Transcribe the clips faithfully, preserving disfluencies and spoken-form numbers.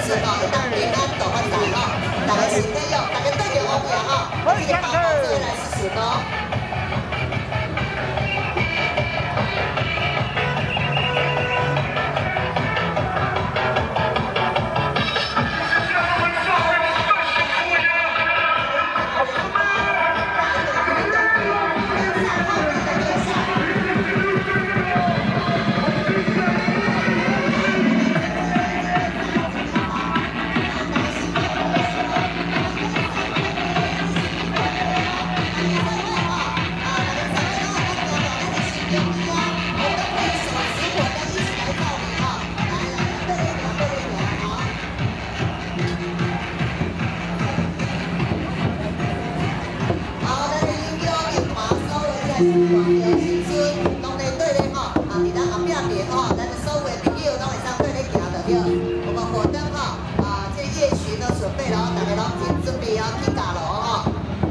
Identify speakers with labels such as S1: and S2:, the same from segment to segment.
S1: 顺哦，会当平安大发财哦，大家身体哦，大家对着乌镜哦，这个包包做来是顺哦。 黄桥新村，拢咧对咧吼，啊，伫咱后壁边吼，咱所有的朋友拢会当对咧行着对。我们火灯吼，啊，这夜巡都准备了，大家拢准准备要去加路吼。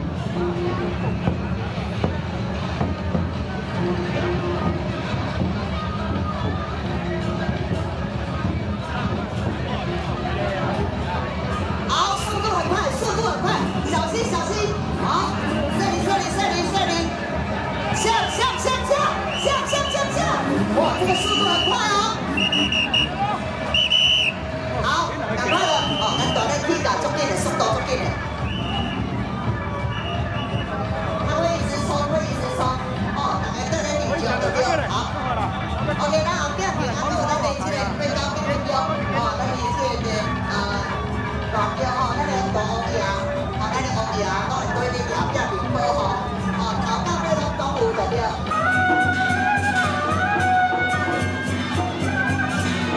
S1: 好，速度很快，速度很快，小心小心，好，这里这里这里这里。 下下下下下下下下！哇，这个速度很快哦！好，赶快了哦，咱大家去打足紧的，速度足紧的。它会一直冲，会一直冲。哦，大家等咧练就对了。好 ，OK， 咱后壁平安路咱的这个最高纪念标，哦，咱的这个呃大标哦，咱的大乌鸦，哦，咱的乌鸦都会对咧后壁面保护。 有的对。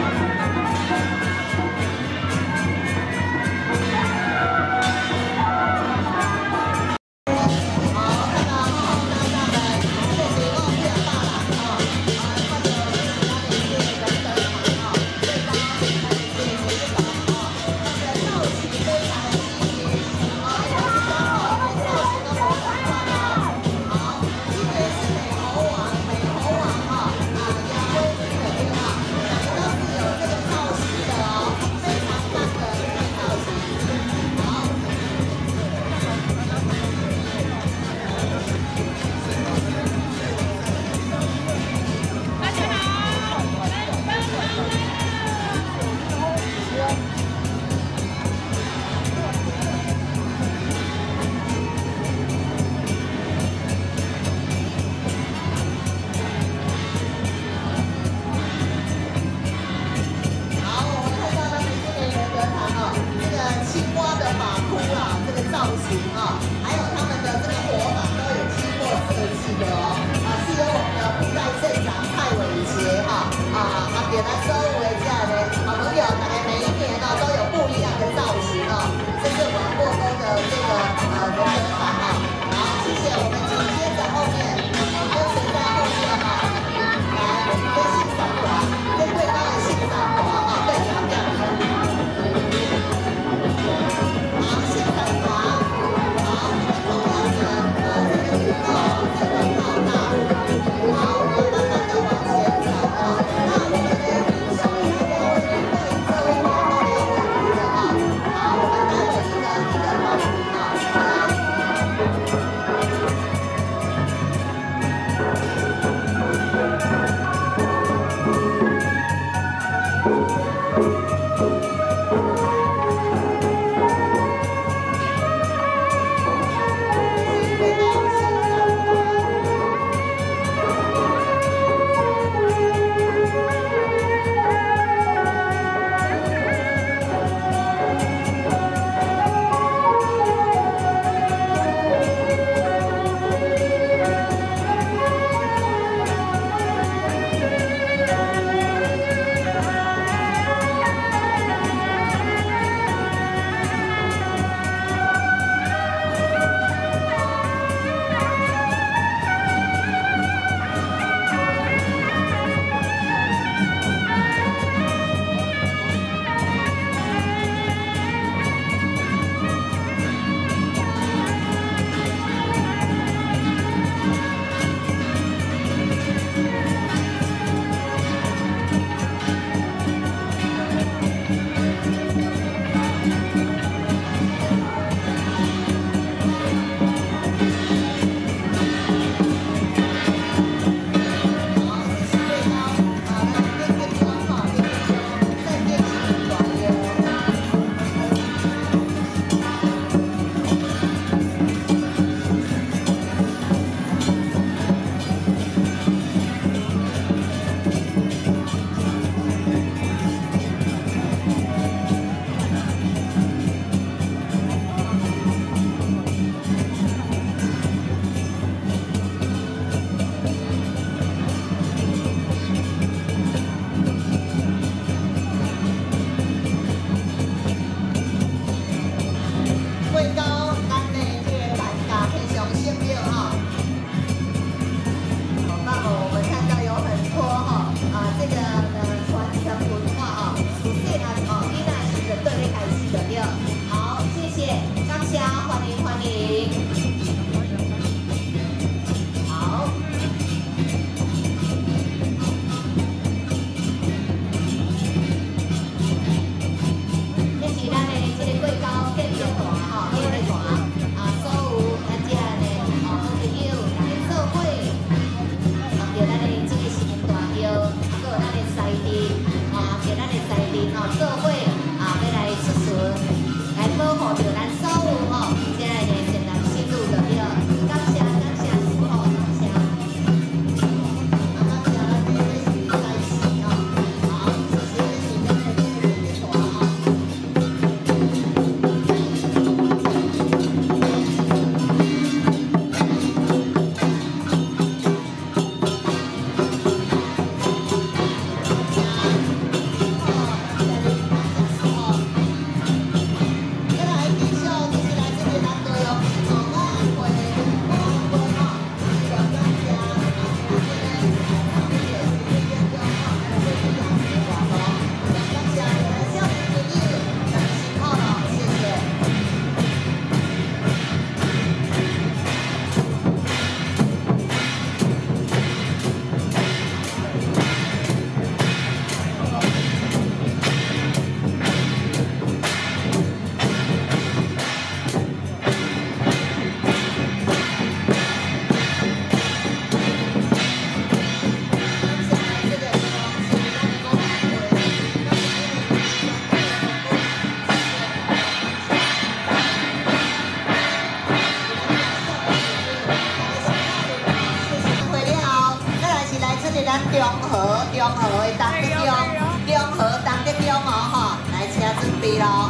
S1: 中和中和的东德中，中和东德中哦吼，来车准备咯。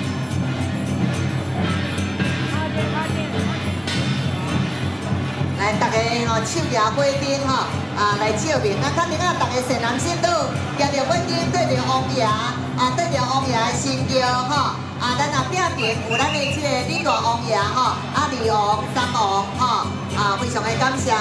S1: 来，大家吼手举火灯吼，啊来照明。啊，肯定啊，大家善男信女，举着火灯对着王爷，啊对着王爷的神轿吼，啊咱啊壁边有咱的这个李大王爷吼，啊二王、三王吼，啊非常的感谢。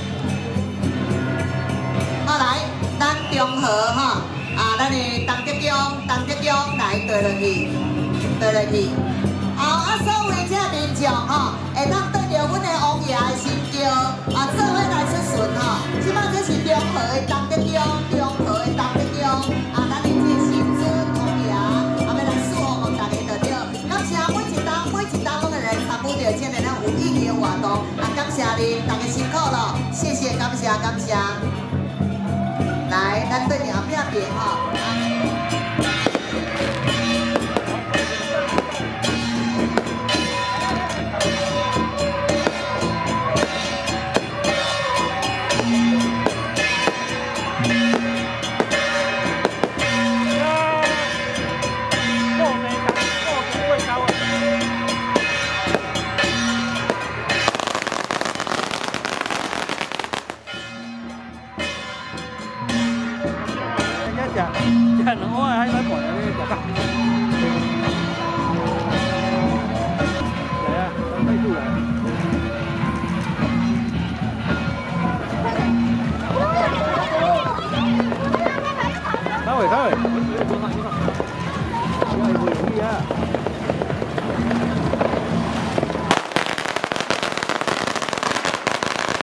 S1: 好来，咱中和吼，啊咱的东德中，东德中来对落去，对落去。后啊，所有的这民众吼，会当对着阮的王爷的神轿，啊，做伙来出巡吼。即摆这是中和的东德中，中和的东德中，啊，咱的这个神尊王爷，啊，要来祝福大家就对。感谢每一档每一档拢会来参与着这个咱有意义的活动，啊，感谢您，大家辛苦了，谢谢，感谢，感谢。来，咱对后壁边吼。